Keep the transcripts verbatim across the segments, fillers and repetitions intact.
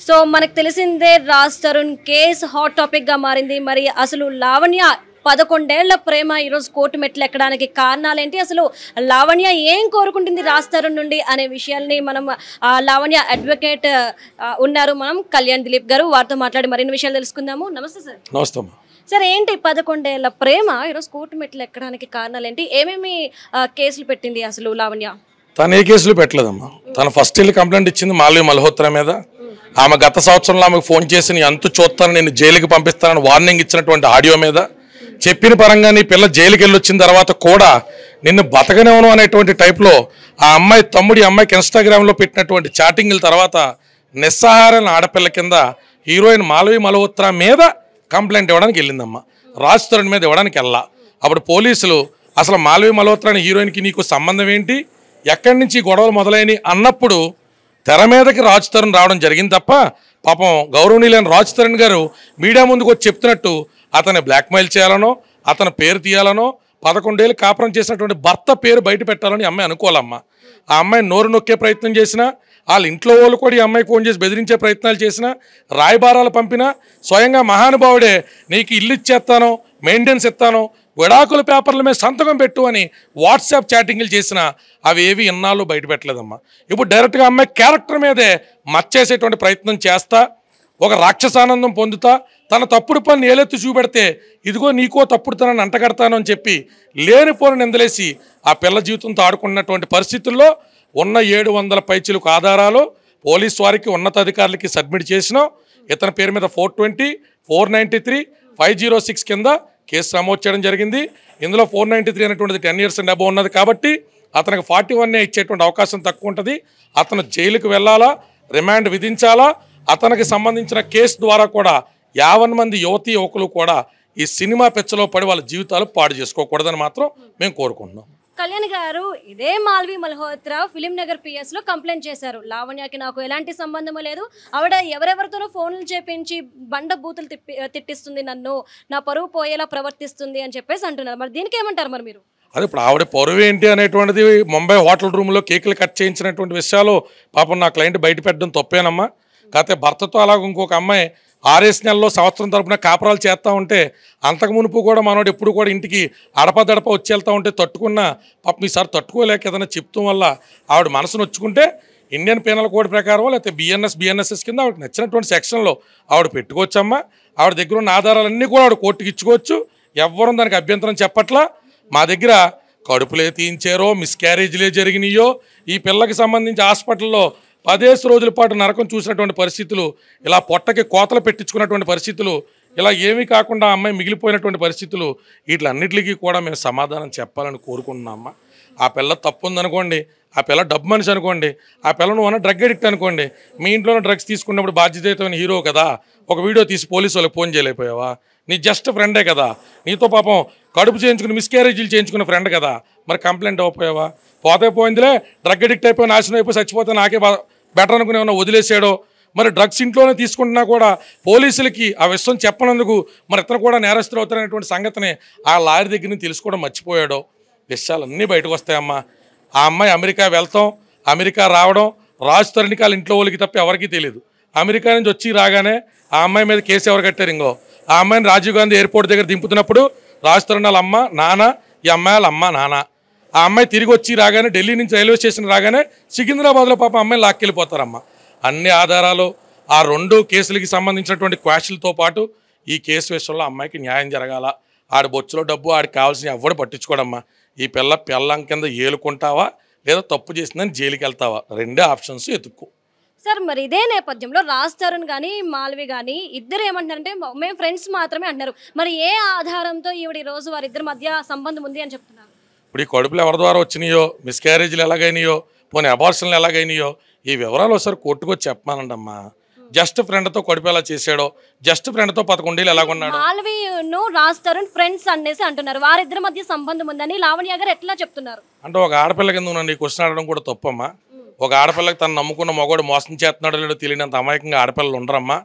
So మనకు తెలిసిందే Raj Tarun case hot topic గా మారింది. మరి అసలు లావణ్య పదకొండేళ్ల ప్రేమ ఈరోజు కోర్టు మెట్లు ఎక్కడానికి కారణాలేంటి, అసలు లావణ్య ఏం కోరుకుంటుంది రాజ్ తరుణ్ నుండి అనే విషయాల్ని మనం లావణ్య అడ్వకేట్ ఉన్నారు మనం కళ్యాణ్ దిలీప్ గారు, వారితో మాట్లాడి మరిన్ని విషయాలు తెలుసుకుందాము. నమస్తే సార్. నమస్తే సార్. ఏంటి పదకొండేళ్ల ప్రేమ ఈరోజు కోర్టు మెట్లు ఎక్కడానికి కారణాలు ఏంటి, ఏమేమి కేసులు పెట్టింది అసలు లావణ్య? తను ఏ కేసులు పెట్టలేదమ్మా. తను ఫస్ట్ వెళ్ళి కంప్లైంట్ ఇచ్చింది మాల్వి మల్హోత్రా మీద. ఆమె గత సంవత్సరంలో ఆమెకు ఫోన్ చేసి నీ అంతు చూస్తాను, నేను జైలుకి పంపిస్తానని వార్నింగ్ ఇచ్చినటువంటి ఆడియో మీద చెప్పిన పరంగా నీ పిల్ల జైలుకి వెళ్ళి వచ్చిన తర్వాత కూడా నిన్ను బతకనేవను అనేటువంటి టైప్లో ఆ అమ్మాయి తమ్ముడి అమ్మాయికి ఇన్స్టాగ్రామ్లో పెట్టినటువంటి చాటింగ్ల తర్వాత నిస్సహారైన ఆడపిల్ల కింద హీరోయిన్ మాల్వి మల్హోత్రా మీద కంప్లైంట్ ఇవ్వడానికి వెళ్ళిందమ్మా. రాజ్ తరుణ్ మీద ఇవ్వడానికి వెళ్ళా. అప్పుడు పోలీసులు అసలు మాల్వి మల్హోత్రా అనే హీరోయిన్కి నీకు సంబంధం ఏంటి, ఎక్కడి నుంచి గొడవలు మొదలైనవి అన్నప్పుడు తెర మీదకి రాజ్ తరుణ్ రావడం జరిగింది తప్ప పాపం గౌరవనీయులైన రాజ్ తరుణ్ గారు మీడియా ముందుకు వచ్చి చెప్తున్నట్టు అతన్ని బ్లాక్మెయిల్ చేయాలనో అతని పేరు తీయాలనో పదకొండేళ్ళు కాపురం చేసినటువంటి భర్త పేరు బయట పెట్టాలని అమ్మాయి అనుకోవాలమ్మా. ఆ అమ్మాయి నోరు నొక్కే ప్రయత్నం చేసినా, వాళ్ళ ఇంట్లో వాళ్ళు కూడా ఈ అమ్మాయికి ఫోన్ చేసి బెదిరించే ప్రయత్నాలు చేసినా, రాయబారాలు పంపినా, స్వయంగా మహానుభావుడే నీకు ఇల్లు ఇచ్చేస్తాను, మెయింటెనెన్స్ ఇస్తాను, విడాకుల పేపర్ల మీద సంతకం పెట్టు అని వాట్సాప్ చాటింగ్లు చేసినా అవి ఏవి ఇన్నాళ్ళు బయట పెట్టలేదమ్మా. ఇప్పుడు డైరెక్ట్గా అమ్మాయి క్యారెక్టర్ మీదే మచ్చేసేటువంటి ప్రయత్నం చేస్తా, ఒక రాక్షసానందం పొందుతా, తన తప్పుడు పని ఏలెత్తి చూపెడితే ఇదిగో నీకో తప్పుడు తనని అంటగడతాను అని చెప్పి లేనిపోని నిందలేసి ఆ పిల్ల జీవితంతో ఆడుకున్నటువంటి పరిస్థితుల్లో ఉన్న ఏడు వందల పైచిలకు ఆధారాలు పోలీసు వారికి ఉన్నతాధికారులకి సబ్మిట్ చేసినాం. ఇతని పేరు మీద four twenty four ninety three five zero six కింద కేసు నమోదు చేయడం జరిగింది. ఇందులో ఫోర్ నైంటీ త్రీ అనేటువంటిది టెన్ ఇయర్స్ అండ్ అబౌవ్ ఉన్నది కాబట్టి అతనికి ఫార్టీ వన్ ఇచ్చేటువంటి అవకాశం తక్కువ ఉంటుంది. అతను జైలుకు వెళ్ళాలా, రిమాండ్ విధించాలా, అతనికి సంబంధించిన కేసు ద్వారా కూడా యావన్ మంది యువతీ యువకులు కూడా ఈ సినిమా పెచ్చలో పడి వాళ్ళ జీవితాలు పాడు చేసుకోకూడదని మాత్రం మేము కోరుకుంటున్నాం. కళ్యాణ్ గారు, ఇదే మాల్వి మల్హోత్రా ఫిలిం నగర్ పిఎస్ లో కంప్లైంట్ చేశారు, లావణ్యకి నాకు ఎలాంటి సంబంధము లేదు, ఆవిడ ఎవరెవరితోనో ఫోన్లు చేపించి బండ బూతులు తిప్పి తిట్టిస్తుంది, నన్ను నా పరువు పోయేలా ప్రవర్తిస్తుంది అని చెప్పేసి అంటున్నారు. మరి దీనికి ఏమంటారు మరి మీరు? అది ఇప్పుడు ఆవిడ పరువు ఏంటి అనేటువంటిది ముంబై హోటల్ రూమ్లో కేకులు కట్ చేయించినటువంటి విషయాలు పాపం నా క్లయింట్ బయట పెట్టడం తప్పేనమ్మా. కాకపోతే భర్తతో అలాగ ఇంకొక అమ్మాయి ఆరేసి నెలలో సంవత్సరం తరపున కాపురాలు చేస్తూ ఉంటే అంతకు మునుపు కూడా మనోడు ఎప్పుడు కూడా ఇంటికి అడపదడప వచ్చి వెళ్తూ ఉంటే తట్టుకున్న పాపం ఈసారి తట్టుకోలేక ఏదైనా చెప్తూ వల్ల ఆవిడ మనసును వచ్చుకుంటే ఇండియన్ పీనల్ కోడ్ ప్రకారం లేకపోతే బిఎన్ఎస్ బిఎన్ఎస్ఎస్ కింద ఆవిడకి నచ్చినటువంటి సెక్షన్లో ఆవిడ పెట్టుకోవచ్చమ్మా. ఆవిడ దగ్గర ఉన్న ఆధారాలన్నీ కూడా ఆవిడ కోర్టుకి ఇచ్చుకోవచ్చు. ఎవ్వరూ దానికి అభ్యంతరం చెప్పట్లా. మా దగ్గర కడుపులే తీయించారో, మిస్క్యారేజ్లే జరిగినాయో, ఈ పిల్లకి సంబంధించి హాస్పిటల్లో పదేసి రోజుల పాటు నరకం చూసినటువంటి పరిస్థితులు, ఇలా పొట్టకి కోతలు పెట్టించుకున్నటువంటి పరిస్థితులు, ఇలా ఏమీ కాకుండా అమ్మాయి మిగిలిపోయినటువంటి పరిస్థితులు, వీటిలన్నిటికీ కూడా మేము సమాధానం చెప్పాలని కోరుకుంటున్నామా. ఆ పిల్ల తప్పు ఉందనుకోండి, ఆ పిల్ల డబ్బు మనిషి అనుకోండి, ఆ పిల్ల నువ్వు అన్న డ్రగ్ అడిక్ట్ అనుకోండి, మీ ఇంట్లోనే డ్రగ్స్ తీసుకున్నప్పుడు బాధ్యతయుతమైన హీరో కదా, ఒక వీడియో తీసి పోలీసు వాళ్ళకి ఫోన్ చేయలేకపోయావా? నీ జస్ట్ ఫ్రెండే కదా, నీతో పాపం కడుపు చేయించుకుని మిస్క్యారేజీలు చేయించుకున్న ఫ్రెండ్ కదా, మరి కంప్లైంట్ అవ్వకపోయావా? పోతే పోయిందిలే, డ్రగ్ అడిక్ట్ అయిపోయి నాశనం అయిపోయి చచ్చిపోతే నాకే బెటర్ అనుకుని ఏమన్నా వదిలేసాడో, మరి డ్రగ్స్ ఇంట్లోనే తీసుకుంటున్నా కూడా పోలీసులకి ఆ విషయం చెప్పనందుకు మరి ఇతను కూడా నేరస్తులు అవుతారనేటువంటి సంగతిని ఆ లాయర్ దగ్గర నుంచి తెలుసుకోవడం మర్చిపోయాడో, విషయాలన్నీ బయటకు వస్తాయమ్మా. ఆ అమ్మాయి అమెరికా వెళ్తాం, అమెరికా రావడం రాజ్ తరుణ్కి వాళ్ళ ఇంట్లో వాళ్ళకి తప్ప ఎవరికీ తెలియదు. అమెరికా నుంచి వచ్చి రాగానే ఆ అమ్మాయి మీద కేసు ఎవరు కట్టారు? ఇంకో ఆ అమ్మాయిని రాజీవ్ గాంధీ ఎయిర్పోర్ట్ దగ్గర దింపుతున్నప్పుడు రాజ్ తరుణ్ వాళ్ళ అమ్మ నాన్న, ఈ అమ్మాయి వాళ్ళ అమ్మ నాన్న. ఆ అమ్మాయి తిరిగి వచ్చి రాగానే ఢిల్లీ నుంచి రైల్వే స్టేషన్ రాగానే సికింద్రాబాద్లో పాపం అమ్మాయిని లాక్కెళ్ళిపోతారమ్మ. అన్ని ఆధారాలు ఆ రెండు కేసులకి సంబంధించినటువంటి క్వాషులతో పాటు ఈ కేసు విషయంలో అమ్మాయికి న్యాయం జరగాల. ఆడి బొచ్చులో డబ్బు ఆడికి కావాల్సిన ఎవడు పట్టించుకోడమ్మా. ఈ పిల్ల పిల్లం కింద ఏలుకుంటావా లేదా తప్పు చేసిందని జైలుకి వెళ్తావా, రెండే ఆప్షన్స్ ఎత్తుక్కో. సార్, మరి ఇదే నేపథ్యంలో రాజ్ తరుణ్ కానీ మాల్వి కానీ ఇద్దరు ఏమంటారంటే మేము ఫ్రెండ్స్ మాత్రమే అంటున్నారు. మరి ఏ ఆధారంతో ఈవిడ ఈ రోజు వారిద్దరి మధ్య సంబంధం ఉంది అని చెప్తున్నారు? ఇప్పుడు ఈ కడుపులు ఎవరి ద్వారా వచ్చినాయో, మిస్క్యారేజ్లు ఎలాగైనాయో, పోనీ అబార్షన్లు ఎలాగైనాయో, ఈ వివరాలు ఒకసారి కోర్టుకు వచ్చి చెప్పమానండమ్మా. జస్ట్ ఫ్రెండ్తో కడుపు ఎలా చేసాడో, జస్ట్ ఫ్రెండ్తో పదకొండేళ్ళు ఎలాగొన్నాడు. మాల్విను రాజ్ తరుణ్ ఫ్రెండ్స్ అనేసి అంటున్నారు, వారిద్దరి మధ్య సంబంధం ఉందని లావణ్య గారు ఎట్లా చెప్తున్నారు? అంటే ఒక ఆడపిల్ల కింద నన్ను ఈ క్వశ్చన్ అడగడం కూడా తప్పమ్మా. ఒక ఆడపిల్లకి తను నమ్ముకున్న మగవాడు మోసం చేస్తున్నాడో లేదో తెలియనంత అమాయకంగా ఆడపిల్లలు ఉండరమ్మా.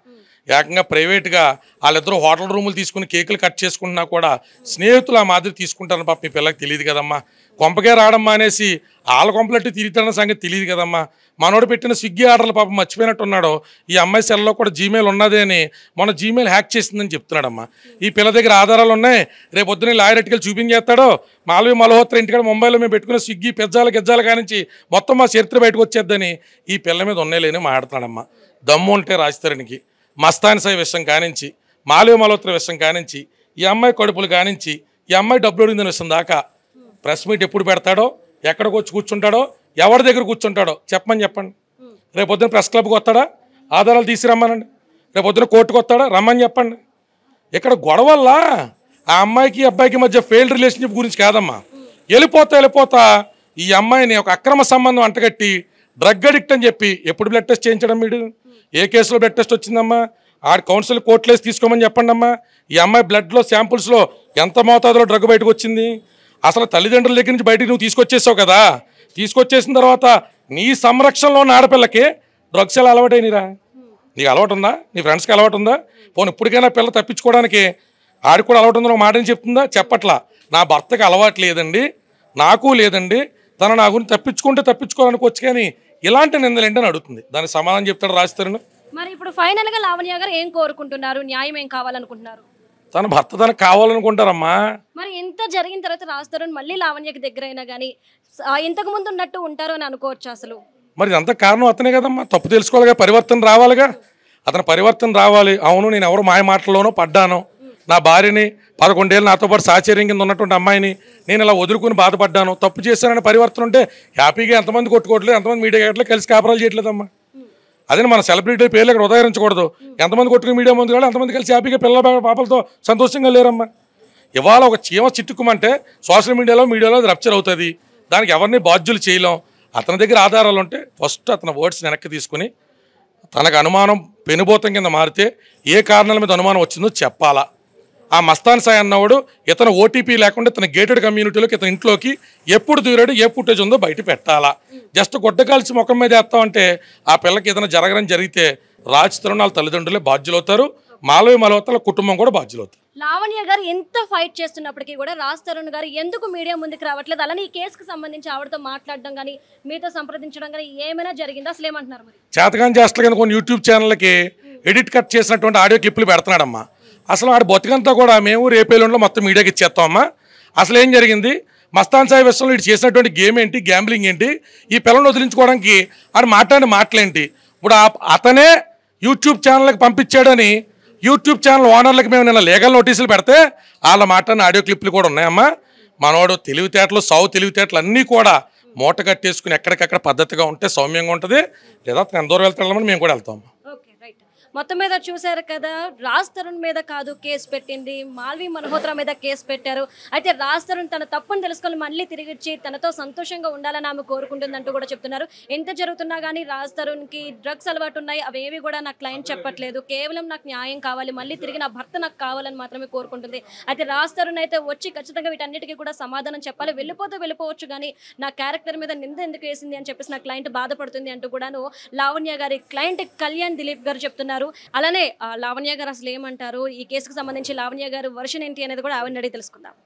ఏకంగా ప్రైవేట్గా వాళ్ళిద్దరూ హోటల్ రూములు తీసుకుని కేకులు కట్ చేసుకుంటున్నా కూడా స్నేహితులు ఆ మాదిరి తీసుకుంటారని పాప మీ పిల్లకి తెలియదు కదమ్మా. కొంపకే రావడమ్మా అనేసి వాళ్ళ కొంపలెట్టు తిరుగుతారన్న సంగతి తెలియదు కదమ్మా. మనోడు పెట్టిన స్విగ్గీ ఆర్డర్లు పాపం మర్చిపోయినట్టున్నాడు. ఈ అమ్మాయి సెల్లో కూడా జీమెయిల్ ఉన్నది అని మొన్న జీమెయిల్ హ్యాక్ చేసిందని చెప్తున్నాడమ్మా. ఈ పిల్ల దగ్గర ఆధారాలు ఉన్నాయి. రేపు పొద్దున్న లాయర్ ఎట్టుకెళ్ళి చూపించేస్తాడో మాలవి మల్హోత్రా ఇంటికాడ ముంబైలో మేము పెట్టుకున్న స్విగ్గీ పెజ్జాల గెజ్జాల కానించి మొత్తం మా చరిత్ర బయటకు వచ్చేద్దని ఈ పిల్ల మీద ఉన్నాయి లేని మాట్లాడుతున్నాడమ్మా. దమ్ము ఉంటే రాజతరునికి మస్తాన్ సాయి విషయం కానించి మాలవి మల్హోత్రా విషయం కానించి ఈ అమ్మాయి కడుపులు కానించి ఈ అమ్మాయి డబ్బులు అడిగిందని విషయం దాకా ప్రెస్ మీట్ ఎప్పుడు పెడతాడో ఎక్కడికి వచ్చి కూర్చుంటాడో ఎవరి దగ్గర కూర్చుంటాడో చెప్పమని చెప్పండి. రేపు పొద్దున ప్రెస్ క్లబ్కి వస్తాడా ఆధారాలు తీసుకురమ్మనండి. రేపు పొద్దున కోర్టుకు వస్తాడా రమ్మని చెప్పండి. ఇక్కడ గొడవల్లా ఆ అమ్మాయికి అబ్బాయికి మధ్య ఫెయిల్డ్ రిలేషన్షిప్ గురించి కాదమ్మా. వెళ్ళిపోతా వెళ్ళిపోతా ఈ అమ్మాయిని ఒక అక్రమ సంబంధం అంటగట్టి డ్రగ్ అడిక్ట్ అని చెప్పి ఎప్పుడు బ్లడ్ టెస్ట్ చేయించడం వీడు? ఏ కేసులో బ్లడ్ టెస్ట్ వచ్చిందమ్మా? ఆడ కౌన్సిల్ కోర్టులో వేసి తీసుకోమని చెప్పండి అమ్మా. ఈ అమ్మాయి బ్లడ్లో శాంపుల్స్లో ఎంత మోతాదులో డ్రగ్ బయటకు వచ్చింది? అసలు తల్లిదండ్రుల దగ్గర నుంచి బయటికి నువ్వు తీసుకొచ్చేసావు కదా. తీసుకొచ్చేసిన తర్వాత నీ సంరక్షణలో ఉన్న ఆడపిల్లకి డ్రగ్స్ ఎలా అలవాటైనరా? నీకు అలవాటు ఉందా? నీ ఫ్రెండ్స్కి అలవాటు ఉందా? పోనీ ఇప్పటికైనా పిల్ల తప్పించుకోవడానికి ఆడికి కూడా అలవాటు ఉందని ఒక మాట అని చెప్తుందా? చెప్పట్లా. నా భర్తకి అలవాటు లేదండి, నాకు లేదండి, తను నా గురించి తప్పించుకుంటే తప్పించుకోవాలనుకోవచ్చు కానీ ఇలాంటి నిందలేంటి అని అడుగుతుంది. దానికి సమాధానం చెప్తాడు రాజతరుణ్. మరి ఇప్పుడు ఫైనల్ గా లావణ్య గారు ఏం కోరుకుంటున్నారు? న్యాయం ఏం కావాలనుకుంటున్నారు? తన భర్త తనకు కావాలనుకుంటారమ్మా. మరి ఇంత జరిగిన తర్వాత రాజతరుణ్ మళ్ళీ లావణ్యకి దగ్గర అయినా కానీ ఇంతకు ముందు ఉన్నట్టు ఉంటారు అని అనుకోవచ్చు అసలు? మరి అంత కారణం అతనే కదమ్మా. తప్పు తెలుసుకోవాలిగా, పరివర్తన రావాలిగా. అతను పరివర్తన రావాలి. అవును నేను ఎవరు మాయ మాటల్లోనో పడ్డాను, నా భార్యని పదకొండేళ్ళు నాతో పాటు సాచర్యం కింద ఉన్నటువంటి అమ్మాయిని నేను ఇలా వదులుకుని బాధపడ్డాను, తప్పు చేశానని పరివర్తన ఉంటే హ్యాపీగా ఎంతమంది కొట్టుకోవట్లేదు, ఎంతమంది మీడియా గట్లే కలిసి కాపరాలు చేయట్లేదమ్మా. అదే మన సెలబ్రిటీ పేర్లు ఇక్కడ ఉదహరించకూడదు. ఎంతమంది కొట్టుకుని మీడియా ముందు కూడా ఎంతమంది కలిసి హ్యాపీగా పిల్లల పాపలతో సంతోషంగా లేరమ్మా. ఇవాళ ఒక చీమ చిట్టుకుమంటే సోషల్ మీడియాలో మీడియాలో రప్చర్ అవుతుంది. దానికి ఎవరిని బాధ్యులు చేయలేం. అతని దగ్గర ఆధారాలు ఉంటే ఫస్ట్ అతని వర్డ్స్ వెనక్కి తీసుకుని తనకు అనుమానం పెనుభూతం కింద మారితే ఏ కారణాల మీద అనుమానం వచ్చిందో చెప్పాలా. ఆ మస్తాన్ సాయి అన్నవాడు ఇతను ఓటీపీ లేకుండా ఇతను గేటెడ్ కమ్యూనిటీలోకి ఇతని ఇంట్లోకి ఎప్పుడు దూరాడు, ఏ ఫుటేజ్ ఉందో బయట పెట్టాలా. జస్ట్ గుడ్డ కాల్చి ముఖం మీద వేస్తామంటే ఆ పిల్లకి ఏదైనా జరగని జరిగితే రాజతరుణ్ వాళ్ళ తల్లిదండ్రులే బాధ్యులు అవుతారు, మాలవి మల్హోత్రా కుటుంబం కూడా బాధ్యులు అవుతారు. లావణ్య గారు ఎంత ఫైట్ చేస్తున్నప్పటికీ కూడా రాజతరుణ్ గారు ఎందుకు మీడియా ముందుకు రావట్లేదు? అలానే ఈ కేసుకు సంబంధించి ఆవిడతో మాట్లాడడం కానీ మీతో సంప్రదించడం కానీ ఏమైనా జరిగిందా? అసలు ఏమంటున్నారు? మరి చేతగాని చేస్తలు కింద కొన్ని యూట్యూబ్ ఛానళ్ళకి ఎడిట్ కట్ చేసినటువంటి ఆడియో క్లిప్లు పెడుతున్నాడమ్మా. అసలు ఆడి బతికంతా కూడా మేము రేపేళ్ళలో మొత్తం మీడియాకి ఇచ్చేస్తామమ్మా. అసలు ఏం జరిగింది? మస్తాన్ సాయి విషయంలో ఇటు చేసినటువంటి గేమ్ ఏంటి, గ్యాంబ్లింగ్ ఏంటి, ఈ పిల్లల్ని వదిలించుకోవడానికి ఆడు మాట్లాడిన మాటలేంటి? ఇప్పుడు అతనే యూట్యూబ్ ఛానల్కి పంపించాడని యూట్యూబ్ ఛానల్ ఓనర్లకు మేము నిన్న లీగల్ నోటీసులు పెడితే వాళ్ళ మాట్లాడిన ఆడియో క్లిప్లు కూడా ఉన్నాయమ్మా. మనోడు తెలివితేటలు సావు తెలివితేటలు అన్నీ కూడా మూట కట్టేసుకుని ఎక్కడికక్కడ పద్ధతిగా ఉంటే సౌమ్యంగా ఉంటుంది. లేదా తను ఎంత దూరం వెళ్తామని మేము కూడా వెళ్తాం. మొత్తం మీద చూశారు కదా, రాజతరుణ్ మీద కాదు కేసు పెట్టింది, మాల్వి మల్హోత్రా మీద కేసు పెట్టారు. అయితే రాజతరుణ్ తన తప్పును తెలుసుకొని మళ్ళీ తిరిగి వచ్చి తనతో సంతోషంగా ఉండాలని ఆమె కోరుకుంటుందంటూ కూడా చెప్తున్నారు. ఎంత జరుగుతున్నా కానీ రాజతరుణ్కి డ్రగ్స్ అలవాటు ఉన్నాయి, అవేవి కూడా నాకు క్లయింట్ చెప్పట్లేదు, కేవలం నాకు న్యాయం కావాలి, మళ్ళీ తిరిగి నా భర్త నాకు కావాలని మాత్రమే కోరుకుంటుంది. అయితే రాజతరుణ్ అయితే వచ్చి ఖచ్చితంగా వీటన్నిటికీ కూడా సమాధానం చెప్పాలి. వెళ్ళిపోతే వెళ్ళిపోవచ్చు కానీ నా క్యారెక్టర్ మీద నింద ఎందుకు వేసింది అని చెప్పేసి నా క్లయింట్ బాధపడుతుంది అంటూ కూడాను లావణ్య గారి క్లయింట్ కళ్యాణ్ దిలీప్ గారు చెప్తున్నారు. అలానే లావణ్య గారు అసలు ఏమంటారు, ఈ కేసుకు సంబంధించి లావణ్య గారు వర్షన్ ఏంటి అనేది కూడా ఆవిడ అడిగి తెలుసుకుందాం.